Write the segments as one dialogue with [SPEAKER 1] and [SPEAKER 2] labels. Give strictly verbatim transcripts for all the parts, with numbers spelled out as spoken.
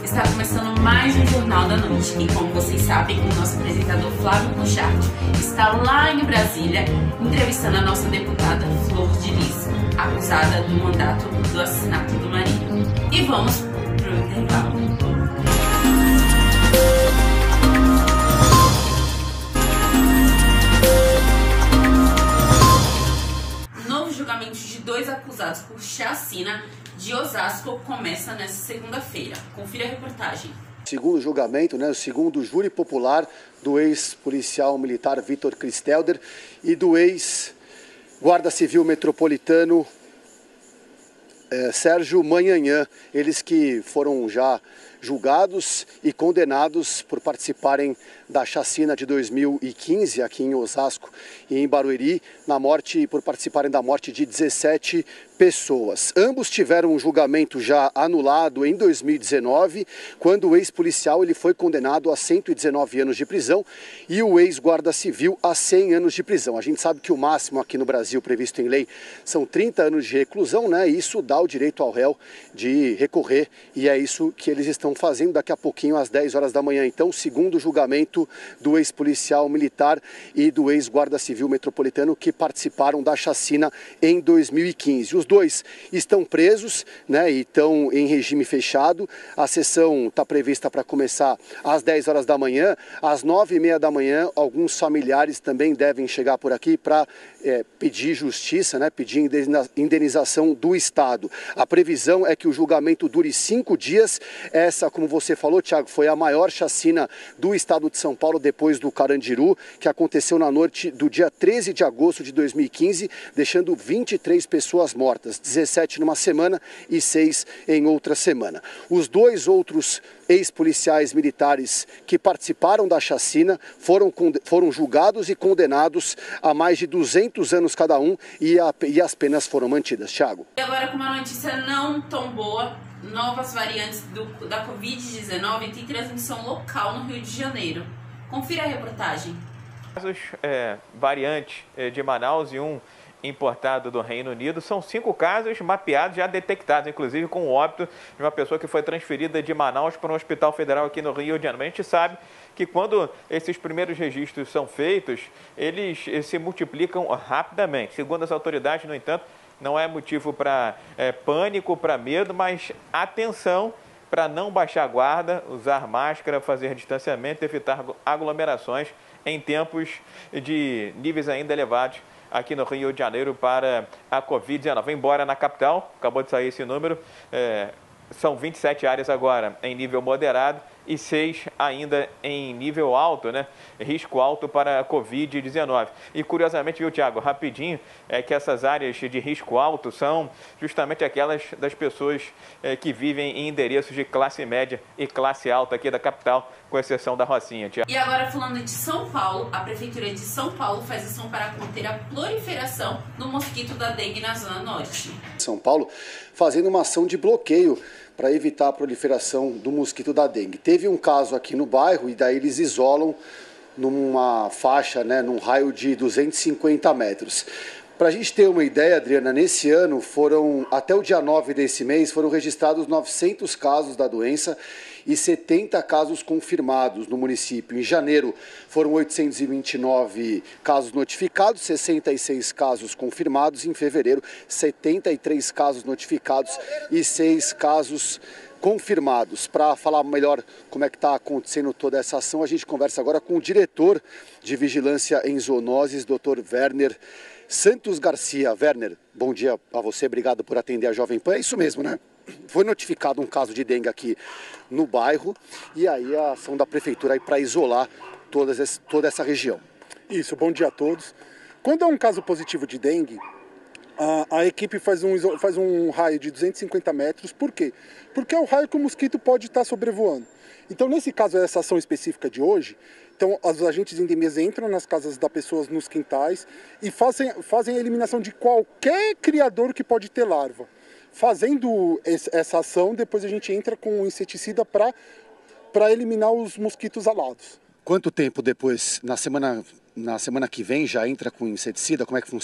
[SPEAKER 1] Está começando mais um Jornal da Noite e, como vocês sabem, o nosso apresentador Flávio Concharte está lá em Brasília entrevistando a nossa deputada Flor de Lis, acusada do mandato do assassinato do marido. E vamos para o intervalo. Novo julgamento de dois acusados por chacina de Osasco começa nesta segunda-feira. Confira a reportagem.
[SPEAKER 2] Segundo julgamento, né, o segundo júri popular do ex-policial militar Vitor Cristelder e do ex-guarda civil metropolitano eh, Sérgio Manhanhã, eles que foram já julgados e condenados por participarem da chacina de dois mil e quinze aqui em Osasco e em Barueri, na morte, por participarem da morte de dezessete pessoas. Ambos tiveram um julgamento já anulado em dois mil e dezenove, quando o ex-policial ele foi condenado a cento e dezenove anos de prisão e o ex-guarda civil a cem anos de prisão. A gente sabe que o máximo aqui no Brasil previsto em lei são trinta anos de reclusão, né? E isso dá o direito ao réu de recorrer e é isso que eles estão fazendo daqui a pouquinho às dez horas da manhã. Então, segundo julgamento do ex-policial militar e do ex-guarda civil metropolitano que participaram da chacina em dois mil e quinze. Os dois estão presos, né, e estão em regime fechado. A sessão está prevista para começar às dez horas da manhã. Às nove e meia da manhã, alguns familiares também devem chegar por aqui para é, pedir justiça, né, pedir indenização do Estado. A previsão é que o julgamento dure cinco dias. Essa, como você falou, Thiago, foi a maior chacina do Estado de São Paulo depois do Carandiru, que aconteceu na noite do dia treze de agosto de dois mil e quinze, deixando vinte e três pessoas mortas, dezessete numa semana e seis em outra semana. Os dois outros ex-policiais militares que participaram da chacina foram, foram julgados e condenados a mais de duzentos anos cada um e, a, e as penas foram mantidas. Thiago.
[SPEAKER 1] E agora, com uma notícia não tão boa, novas variantes do, da covid dezenove têm transmissão local no Rio de Janeiro. Confira a reportagem.
[SPEAKER 3] Casos é, variantes é, de Manaus e um importado do Reino Unido. São cinco casos mapeados, já detectados, inclusive com o óbito de uma pessoa que foi transferida de Manaus para um hospital federal aqui no Rio de Janeiro. A gente sabe que quando esses primeiros registros são feitos, eles se multiplicam rapidamente. Segundo as autoridades, no entanto, não é motivo para é, pânico, para medo, mas atenção para não baixar a guarda, usar máscara, fazer distanciamento, evitar aglomerações em tempos de níveis ainda elevados aqui no Rio de Janeiro para a covid dezenove. Embora na capital, acabou de sair esse número, é, são vinte e sete áreas agora em nível moderado e seis ainda em nível alto, né? Risco alto para a covid dezenove. E curiosamente, viu, Thiago, rapidinho, é que essas áreas de risco alto são justamente aquelas das pessoas é, que vivem em endereços de classe média e classe alta aqui da capital, com exceção da Rocinha, Thiago.
[SPEAKER 1] E agora, falando de São Paulo, a Prefeitura de São Paulo faz ação para conter a proliferação do mosquito da dengue na Zona Norte.
[SPEAKER 2] São Paulo fazendo uma ação de bloqueio para evitar a proliferação do mosquito da dengue. Teve um caso aqui no bairro e daí eles isolam numa faixa, né, num raio de duzentos e cinquenta metros. Para a gente ter uma ideia, Adriana, nesse ano foram, até o dia nove desse mês, foram registrados novecentos casos da doença e setenta casos confirmados no município. Em janeiro foram oitocentos e vinte e nove casos notificados, sessenta e seis casos confirmados. Em fevereiro, setenta e três casos notificados e seis casos confirmados. Para falar melhor como é que está acontecendo toda essa ação, a gente conversa agora com o diretor de Vigilância em Zoonoses, doutor Werner Santos Garcia. Werner, bom dia a você, obrigado por atender a Jovem Pan. É isso mesmo, né? Foi notificado um caso de dengue aqui no bairro e aí a ação da prefeitura aí para isolar todas, toda essa região.
[SPEAKER 4] Isso, bom dia a todos. Quando é um caso positivo de dengue, a, a equipe faz um, faz um raio de duzentos e cinquenta metros. Por quê? Porque é o raio que o mosquito pode estar sobrevoando. Então, nesse caso, essa ação específica de hoje, então, os agentes de endemias entram nas casas das pessoas, nos quintais, e fazem, fazem a eliminação de qualquer criador que pode ter larva. Fazendo essa ação, depois a gente entra com o inseticida para para eliminar os mosquitos alados.
[SPEAKER 2] Quanto tempo depois, na semana, na semana que vem, já entra com inseticida? Como é que funciona?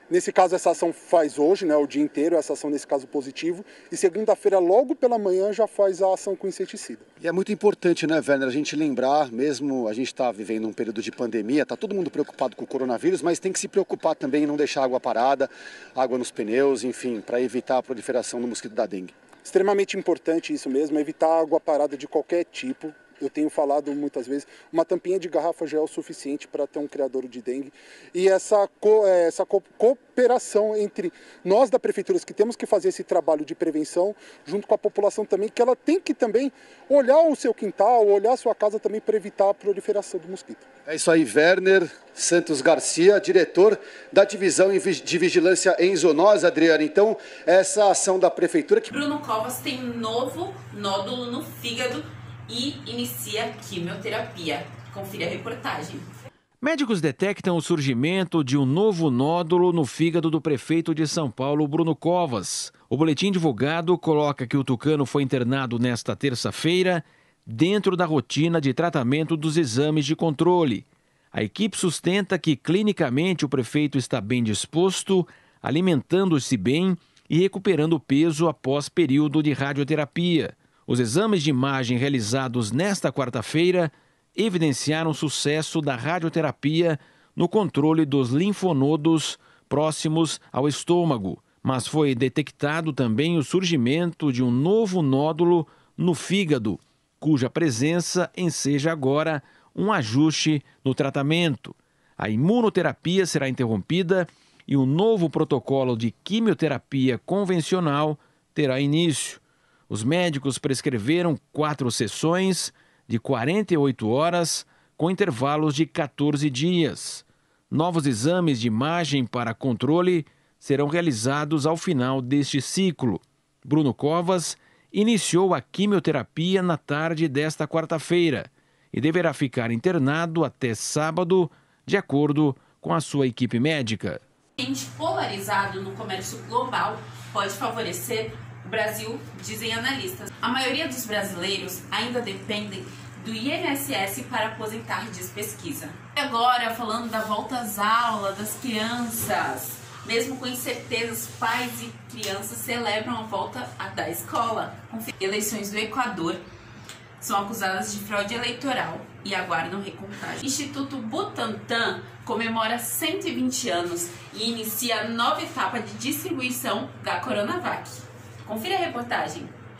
[SPEAKER 4] Nesse caso, essa ação faz hoje, né, o dia inteiro, essa ação nesse caso positivo, e segunda-feira, logo pela manhã, já faz a ação com inseticida.
[SPEAKER 2] E é muito importante, né, Werner, a gente lembrar, mesmo a gente está vivendo um período de pandemia, está todo mundo preocupado com o coronavírus, mas tem que se preocupar também em não deixar água parada, água nos pneus, enfim, para evitar a proliferação do mosquito da dengue. Extremamente importante isso mesmo, evitar água parada de qualquer tipo. Eu tenho falado muitas vezes, uma tampinha de garrafa já é o suficiente para ter um criadouro de dengue. E essa, co, essa co, cooperação entre nós da prefeitura, que temos que fazer esse trabalho de prevenção, junto com a população também, que ela tem que também olhar o seu quintal, olhar a sua casa também para evitar a proliferação do mosquito. É isso aí, Werner Santos Garcia, diretor da Divisão de Vigilância em Zoonoses, Adriana. Então, essa ação da prefeitura... que
[SPEAKER 1] Bruno Covas tem um novo nódulo no fígado e inicia quimioterapia. Confira a reportagem.
[SPEAKER 5] Médicos detectam o surgimento de um novo nódulo no fígado do prefeito de São Paulo, Bruno Covas. O boletim divulgado coloca que o tucano foi internado nesta terça-feira dentro da rotina de tratamento dos exames de controle. A equipe sustenta que clinicamente o prefeito está bem disposto, alimentando-se bem e recuperando peso após período de radioterapia. Os exames de imagem realizados nesta quarta-feira evidenciaram sucesso da radioterapia no controle dos linfonodos próximos ao estômago, mas foi detectado também o surgimento de um novo nódulo no fígado, cuja presença enseja agora um ajuste no tratamento. A imunoterapia será interrompida e um novo protocolo de quimioterapia convencional terá início. Os médicos prescreveram quatro sessões de quarenta e oito horas, com intervalos de quatorze dias. Novos exames de imagem para controle serão realizados ao final deste ciclo. Bruno Covas iniciou a quimioterapia na tarde desta quarta-feira e deverá ficar internado até sábado, de acordo com a sua equipe médica.
[SPEAKER 1] O ambiente polarizado no comércio global pode favorecer o Brasil, dizem analistas. A maioria dos brasileiros ainda dependem do I N S S para aposentar, diz pesquisa. E agora, falando da volta às aulas das crianças. Mesmo com incertezas, pais e crianças celebram a volta da escola. Eleições do Equador são acusadas de fraude eleitoral e aguardam recontagem. Instituto Butantan comemora cento e vinte anos e inicia a nova etapa de distribuição da Coronavac. Confira a reportagem.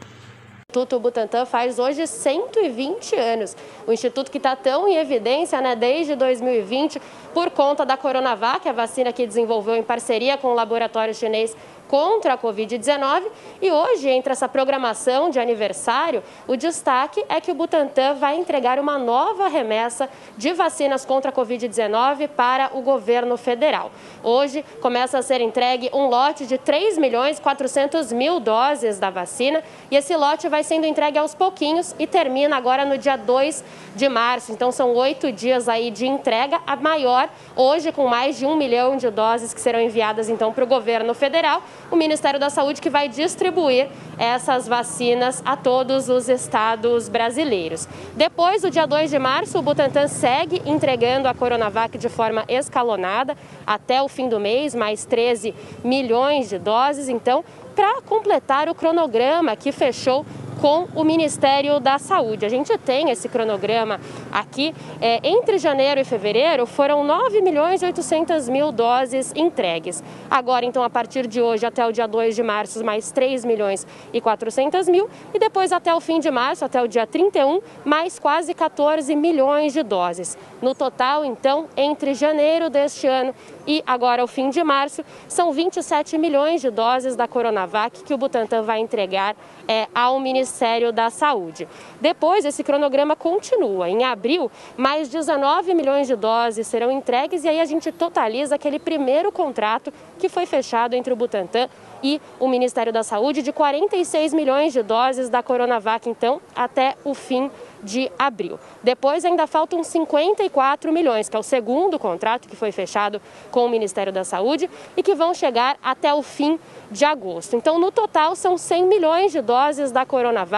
[SPEAKER 6] O Instituto Butantan faz hoje cento e vinte anos. O instituto que está tão em evidência, né, desde dois mil e vinte, por conta da Coronavac, a vacina que desenvolveu em parceria com o laboratório chinês contra a covid dezenove. E hoje, entre essa programação de aniversário, o destaque é que o Butantan vai entregar uma nova remessa de vacinas contra a covid dezenove para o governo federal. Hoje começa a ser entregue um lote de três milhões e quatrocentas mil doses da vacina e esse lote vai sendo entregue aos pouquinhos e termina agora no dia dois de março. Então são oito dias aí de entrega, a maior hoje com mais de um milhão de doses que serão enviadas então para o governo federal. O Ministério da Saúde que vai distribuir essas vacinas a todos os estados brasileiros. Depois, do dia dois de março, o Butantan segue entregando a Coronavac de forma escalonada até o fim do mês, mais treze milhões de doses, então, para completar o cronograma que fechou com o Ministério da Saúde. A gente tem esse cronograma aqui. É, entre janeiro e fevereiro foram nove milhões e oitocentas mil doses entregues. Agora, então, a partir de hoje até o dia dois de março, mais três milhões e quatrocentas mil. E depois, até o fim de março, até o dia trinta e um, mais quase quatorze milhões de doses. No total, então, entre janeiro deste ano e agora o fim de março, são vinte e sete milhões de doses da Coronavac que o Butantan vai entregar é, ao Ministério da Saúde. Depois, esse cronograma continua. Em abril, mais dezenove milhões de doses serão entregues e aí a gente totaliza aquele primeiro contrato que foi fechado entre o Butantan e o Ministério da Saúde de quarenta e seis milhões de doses da Coronavac, então, até o fim de abril. Depois ainda faltam cinquenta e quatro milhões, que é o segundo contrato que foi fechado com o Ministério da Saúde e que vão chegar até o fim de agosto. Então, no total, são cem milhões de doses da Coronavac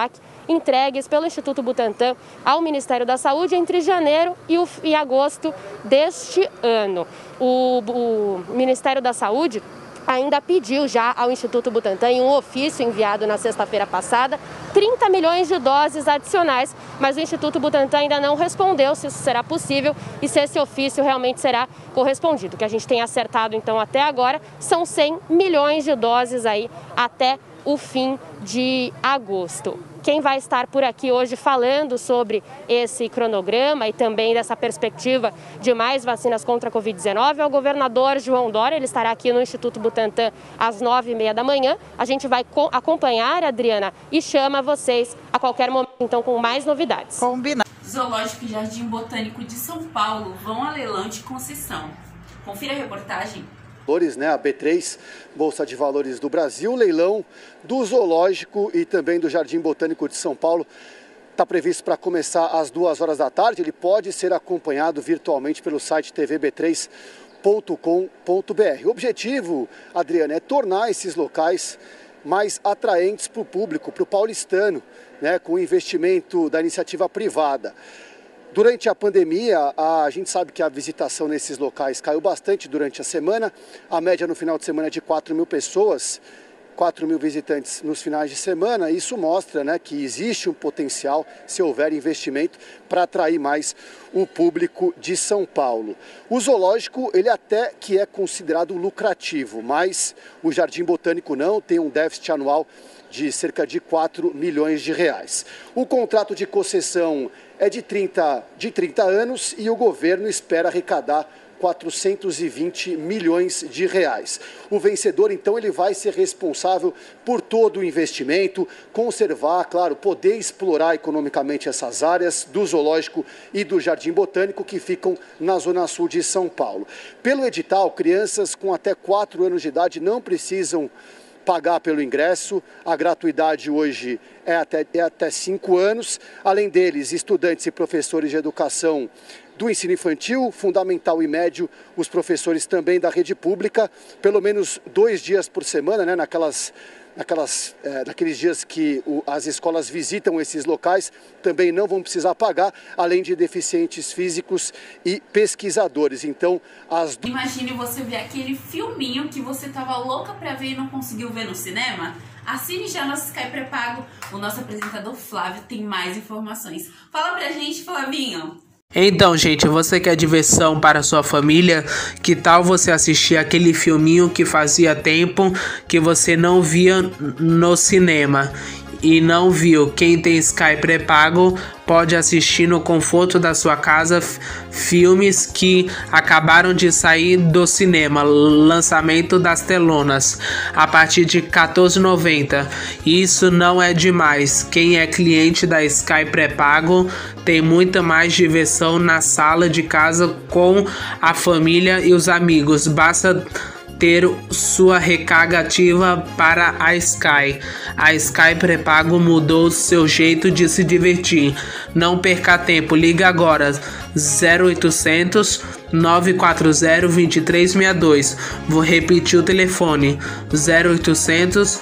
[SPEAKER 6] entregues pelo Instituto Butantan ao Ministério da Saúde entre janeiro e, o, e agosto deste ano. O, o Ministério da Saúde ainda pediu já ao Instituto Butantan, em um ofício enviado na sexta-feira passada, trinta milhões de doses adicionais, mas o Instituto Butantan ainda não respondeu se isso será possível e se esse ofício realmente será correspondido. O que a gente tem acertado, então, até agora, são cem milhões de doses aí até o fim de agosto. Quem vai estar por aqui hoje falando sobre esse cronograma e também dessa perspectiva de mais vacinas contra a covid dezenove é o governador João Dória. Ele estará aqui no Instituto Butantan às nove e meia da manhã. A gente vai acompanhar, Adriana, e chama vocês a qualquer momento, então, com mais novidades.
[SPEAKER 1] Combinado. Zoológico e Jardim Botânico de São Paulo vão a leilão de concessão. Confira a reportagem.
[SPEAKER 2] Né, a B três, Bolsa de Valores do Brasil, leilão do Zoológico e também do Jardim Botânico de São Paulo está previsto para começar às duas horas da tarde. Ele pode ser acompanhado virtualmente pelo site t v b três ponto com ponto b r. O objetivo, Adriana, é tornar esses locais mais atraentes para o público, para o paulistano, né, com o investimento da iniciativa privada. Durante a pandemia, a gente sabe que a visitação nesses locais caiu bastante durante a semana. A média no final de semana é de quatro mil pessoas, quatro mil visitantes nos finais de semana. Isso mostra, né, que existe um potencial, se houver investimento, para atrair mais o público de São Paulo. O zoológico, ele até que é considerado lucrativo, mas o Jardim Botânico não, tem um déficit anual de cerca de quatro milhões de reais. O contrato de concessão é de trinta, de trinta anos e o governo espera arrecadar quatrocentos e vinte milhões de reais. O vencedor, então, ele vai ser responsável por todo o investimento, conservar, claro, poder explorar economicamente essas áreas do zoológico e do Jardim Botânico que ficam na zona sul de São Paulo. Pelo edital, crianças com até quatro anos de idade não precisam pagar pelo ingresso. A gratuidade hoje é até, é até cinco anos. Além deles, estudantes e professores de educação do ensino infantil, fundamental e médio, os professores também da rede pública, pelo menos dois dias por semana, né, naquelas, naquelas, é, naqueles dias que o, as escolas visitam esses locais, também não vão precisar pagar, além de deficientes físicos e pesquisadores. Então, as...
[SPEAKER 1] Imagine você ver aquele filminho que você estava louca para ver e não conseguiu ver no cinema. Assine já nosso Sky pré-pago. O nosso apresentador Flávio tem mais informações. Fala pra gente, Flavinho.
[SPEAKER 7] Então, gente, você quer diversão para sua família? Que tal você assistir aquele filminho que fazia tempo que você não via no cinema? E não viu? Quem tem Sky pré-pago pode assistir no conforto da sua casa filmes que acabaram de sair do cinema, lançamento das telonas, a partir de quatorze reais e noventa centavos. Isso não é demais. Quem é cliente da Sky pré-pago tem muita mais diversão na sala de casa com a família e os amigos. Basta ter sua recarga ativa para a Sky. A Sky pré-pago mudou seu jeito de se divertir. Não perca tempo, liga agora zero oitocentos, nove quatro zero, dois três seis dois. Vou repetir o telefone: zero oitocentos,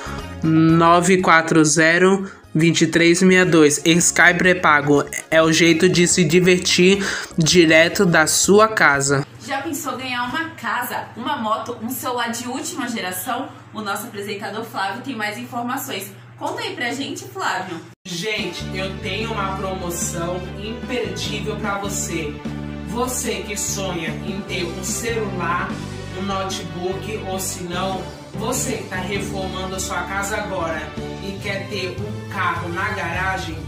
[SPEAKER 7] nove quatro zero, dois três seis dois. Sky pré-pago é o jeito de se divertir direto da sua casa.
[SPEAKER 1] Já pensou ganhar uma casa, uma moto, um celular de última geração? O nosso apresentador Flávio tem mais informações. Conta aí pra gente, Flávio.
[SPEAKER 7] Gente, eu tenho uma promoção imperdível pra você. Você que sonha em ter um celular, um notebook ou se não, você que está reformando a sua casa agora e quer ter um carro na garagem,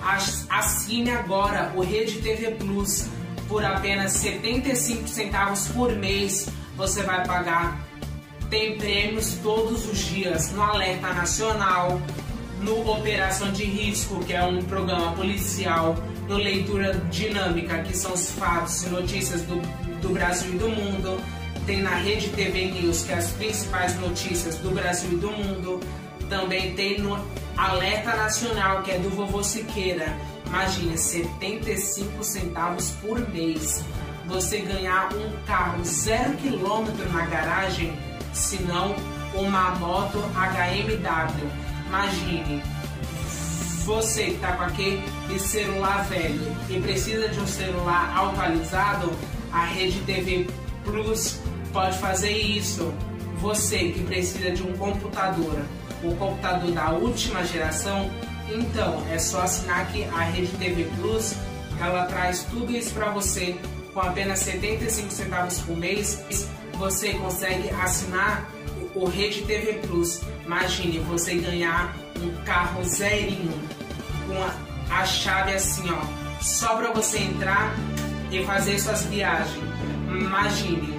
[SPEAKER 7] assine agora o Rede T V Plus. Por apenas setenta e cinco centavos por mês, você vai pagar. Tem prêmios todos os dias no Alerta Nacional, no Operação de Risco, que é um programa policial, no Leitura Dinâmica, que são os fatos e notícias do, do Brasil e do mundo. Tem na Rede T V News, que é as principais notícias do Brasil e do mundo. Também tem no Alerta Nacional, que é do Vovô Siqueira. Imagina, setenta e cinco centavos por mês. Você ganhar um carro zero quilômetro na garagem, se não uma moto H M W. Imagine, Você que tá com aquele celular velho e precisa de um celular atualizado, a Rede T V Plus pode fazer isso. Você que precisa de um computador, o computador da última geração, então é só assinar aqui a Rede T V Plus. Ela traz tudo isso para você com apenas setenta e cinco centavos por mês. Você consegue assinar o Rede T V Plus. Imagine você ganhar um carro zerinho com a, a chave assim, ó, só para você entrar e fazer suas viagens. Imagine,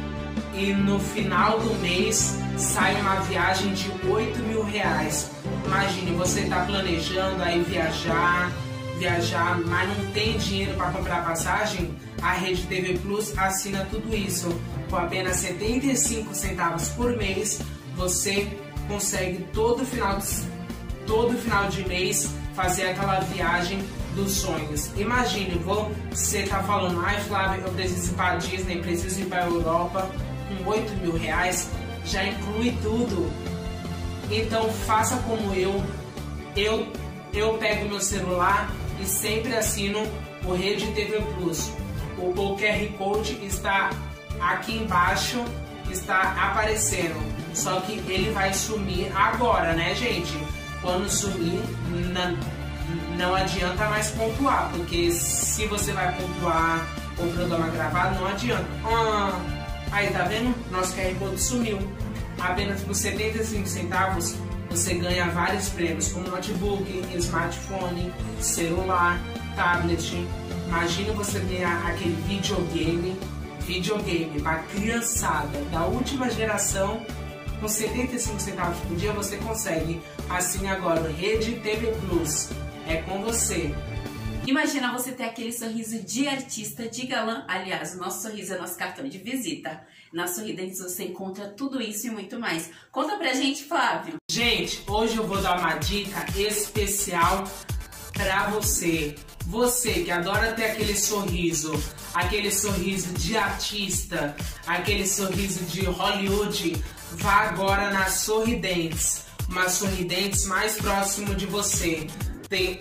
[SPEAKER 7] e no final do mês sai uma viagem de oito mil reais. Imagine, você tá planejando aí viajar, viajar, mas não tem dinheiro para comprar passagem. A Rede T V Plus assina tudo isso. Com apenas setenta e cinco centavos por mês, você consegue todo final, todo final de mês fazer aquela viagem dos sonhos. Imagine, você tá falando, ai Flávio, eu preciso ir para a Disney, preciso ir para a Europa, com oito mil reais, já inclui tudo. Então faça como eu, eu, eu pego meu celular e sempre assino o Rede T V Plus. O, o Q R Code está aqui embaixo, está aparecendo, só que ele vai sumir agora, né gente? Quando sumir, não, não adianta mais pontuar, porque se você vai pontuar o programa gravado, não adianta. Ah, aí tá vendo? Nosso Q R Code sumiu. Apenas por setenta e cinco centavos você ganha vários prêmios, como notebook, smartphone, celular, tablet. Imagina você ganhar aquele videogame, videogame para criançada da última geração, com setenta e cinco centavos por dia você consegue. Assine agora, Rede T V Plus. É com você.
[SPEAKER 1] Imagina você ter aquele sorriso de artista, de galã. Aliás, o nosso sorriso é nosso cartão de visita. Na Sorridentes você encontra tudo isso e muito mais. Conta pra gente, Flávio.
[SPEAKER 7] Gente, hoje eu vou dar uma dica especial pra você. Você que adora ter aquele sorriso, aquele sorriso de artista, aquele sorriso de Hollywood, vá agora na Sorridentes. Uma Sorridentes mais próximo de você. Tem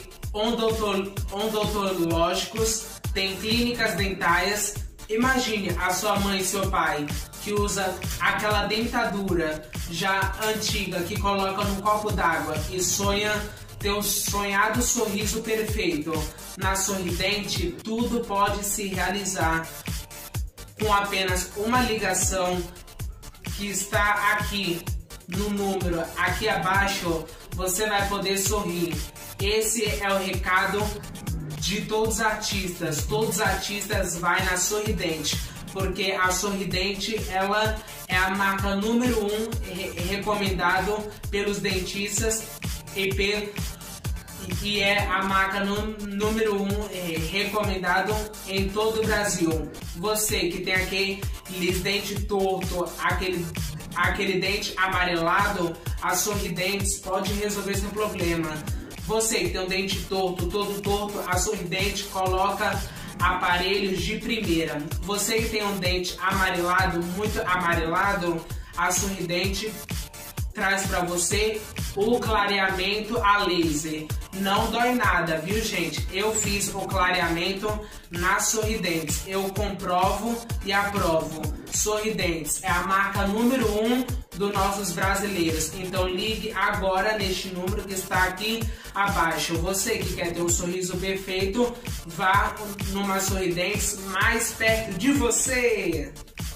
[SPEAKER 7] odontológicos, tem clínicas dentárias. Imagine a sua mãe e seu pai que usa aquela dentadura já antiga que coloca num copo d'água e sonha ter o sonhado sorriso perfeito. Na Sorridente tudo pode se realizar com apenas uma ligação que está aqui no número aqui abaixo. Você vai poder sorrir. Esse é o recado de todos os artistas. Todos os artistas vai na Sorridente, porque a Sorridente ela é a marca número um re recomendado pelos dentistas e, pe e é a marca número um é, recomendado em todo o Brasil. Você que tem aquele dente torto, aquele aquele dente amarelado, a Sorridentes pode resolver seu problema. Você que tem um dente torto, todo torto, a Sorridente coloca aparelhos de primeira. Você que tem um dente amarelado, muito amarelado, a Sorridente traz para você o clareamento a laser. Não dói nada, viu gente? Eu fiz o clareamento na Sorridentes. Eu comprovo e aprovo. Sorridentes é a marca número um dos nossos brasileiros. Então ligue agora neste número que está aqui abaixo. Você que quer ter um sorriso perfeito, vá numa Sorridentes mais perto de você.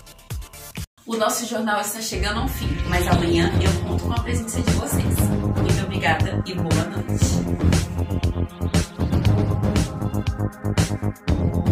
[SPEAKER 1] O nosso jornal está chegando ao fim, mas amanhã eu conto com a presença de vocês. Muito obrigada e boa noite.